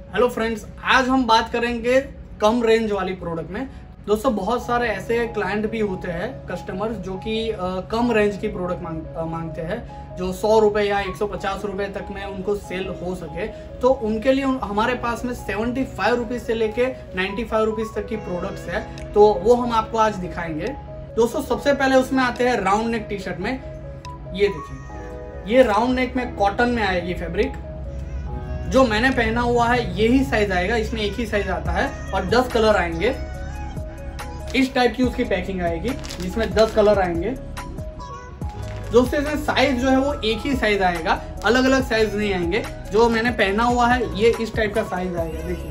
Hello friends, आज हम बात करेंगे कम रेंज वाली प्रोडक्ट में। दोस्तों, बहुत सारे ऐसे क्लाइंट भी होते हैं, कस्टमर्स, जो कि कम रेंज की प्रोडक्ट मांगते हैं, जो 100 रुपये या 150 रुपये तक में उनको सेल हो सके। तो उनके लिए हमारे पास में 75 रुपीज़ से लेके 95 रुपीज़ तक की प्रोडक्ट्स है, तो वो हम आपको आज दिखाएंगे। दोस्तों, सबसे पहले उसमें आते हैं राउंड नेक टी शर्ट में। ये देखिए, ये राउंड नेक में कॉटन में आएगी फैब्रिक। जो मैंने पहना हुआ है यही साइज आएगा, इसमें एक ही साइज आता है और 10 कलर आएंगे। इस टाइप की उसकी पैकिंग आएगी जिसमें 10 कलर आएंगे। दोस्तों, इसमें साइज जो है वो एक ही साइज आएगा, अलग अलग साइज नहीं आएंगे। जो मैंने पहना हुआ है ये इस टाइप का साइज आएगा, देखिए।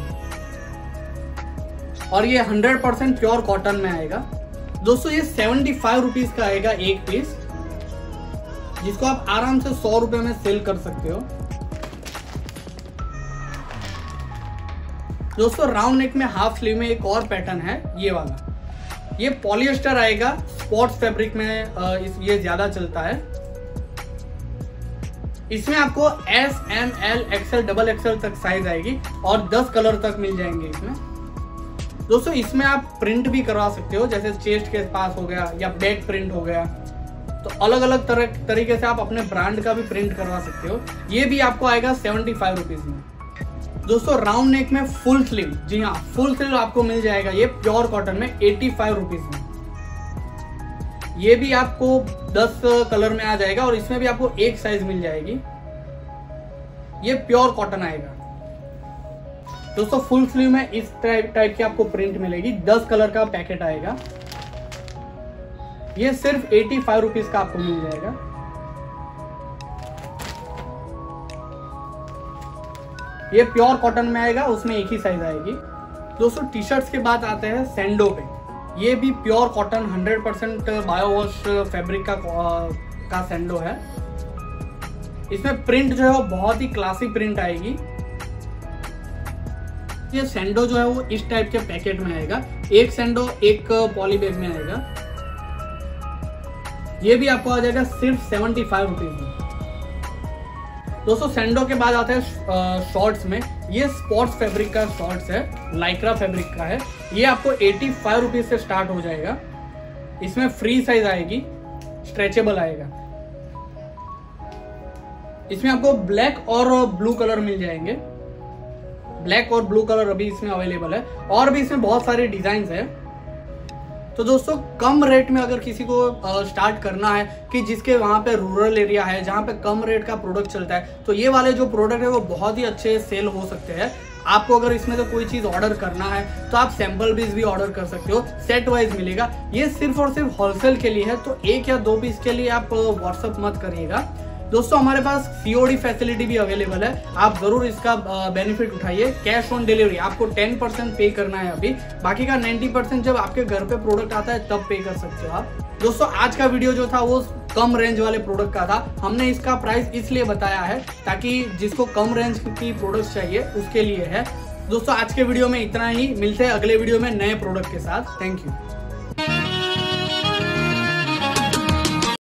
और ये 100% प्योर कॉटन में आएगा। दोस्तों, ये 75 रुपीज का आएगा एक पीस, जिसको आप आराम से 100 रुपए में सेल कर सकते हो। दोस्तों, राउंड नेक में हाफ स्लीव में एक और पैटर्न है, ये वाला। ये पॉलिएस्टर आएगा, स्पोर्ट्स फैब्रिक में ये ज्यादा चलता है। इसमें आपको S, M, L, XL, XXL तक साइज आएगी और 10 कलर तक मिल जाएंगे इसमें। दोस्तों, इसमें आप प्रिंट भी करवा सकते हो, जैसे चेस्ट के पास हो गया या बैक प्रिंट हो गया। तो अलग अलग तरीके से आप अपने ब्रांड का भी प्रिंट करवा सकते हो। ये भी आपको आएगा 75 रुपीज में। दोस्तों, राउंड नेक में फुल स्लीव, जी हाँ, फुल स्लीव आपको मिल जाएगा ये प्योर कॉटन में 85 रुपीज में। ये भी आपको 10 कलर में आ जाएगा और इसमें भी आपको एक साइज मिल जाएगी। ये प्योर कॉटन आएगा। दोस्तों, फुल स्लीव में इस टाइप की आपको प्रिंट मिलेगी, 10 कलर का पैकेट आएगा। ये सिर्फ 85 रुपीज का आपको मिल जाएगा। ये प्योर कॉटन में आएगा, उसमें एक ही साइज आएगी। दोस्तों, टी शर्ट्स के बाद आते हैं सैंडो पे। ये भी प्योर कॉटन 100% बायोवॉश फैब्रिक का सैंडो है। इसमें प्रिंट जो है वो बहुत ही क्लासिक प्रिंट आएगी। ये सैंडो जो है वो इस टाइप के पैकेट में आएगा, एक सैंडो एक पॉली बैग में आएगा। ये भी आपको आ जाएगा सिर्फ 75 रुपीज में। दोस्तों, सैंडो के बाद आते हैं शॉर्ट्स में। ये स्पोर्ट्स फैब्रिक का शॉर्ट्स है, लाइक्रा फैब्रिक का है। ये आपको 85 रुपीज से स्टार्ट हो जाएगा। इसमें फ्री साइज आएगी, स्ट्रेचेबल आएगा। इसमें आपको ब्लैक और ब्लू कलर मिल जाएंगे। ब्लैक और ब्लू कलर अभी इसमें अवेलेबल है, और भी इसमें बहुत सारे डिजाइन है। तो दोस्तों, कम रेट में अगर किसी को स्टार्ट करना है, कि जिसके वहाँ पे रूरल एरिया है जहाँ पे कम रेट का प्रोडक्ट चलता है, तो ये वाले जो प्रोडक्ट है वो बहुत ही अच्छे सेल हो सकते हैं। आपको अगर इसमें से कोई चीज़ ऑर्डर करना है तो आप सैंपल पीस भी ऑर्डर कर सकते हो, सेट वाइज मिलेगा। ये सिर्फ और सिर्फ होलसेल के लिए है, तो 1 या 2 पीस के लिए आप व्हाट्सअप मत करिएगा। दोस्तों, हमारे पास COD फैसिलिटी भी अवेलेबल है, आप जरूर इसका बेनिफिट उठाइए। कैश ऑन डिलीवरी आपको 10% पे करना है अभी, बाकी का 90% जब आपके घर पे प्रोडक्ट आता है तब पे कर सकते हो आप। दोस्तों, आज का वीडियो जो था वो कम रेंज वाले प्रोडक्ट का था। हमने इसका प्राइस इसलिए बताया है ताकि जिसको कम रेंज की प्रोडक्ट चाहिए उसके लिए है। दोस्तों, आज के वीडियो में इतना ही। मिलते हैं अगले वीडियो में नए प्रोडक्ट के साथ। Thank you.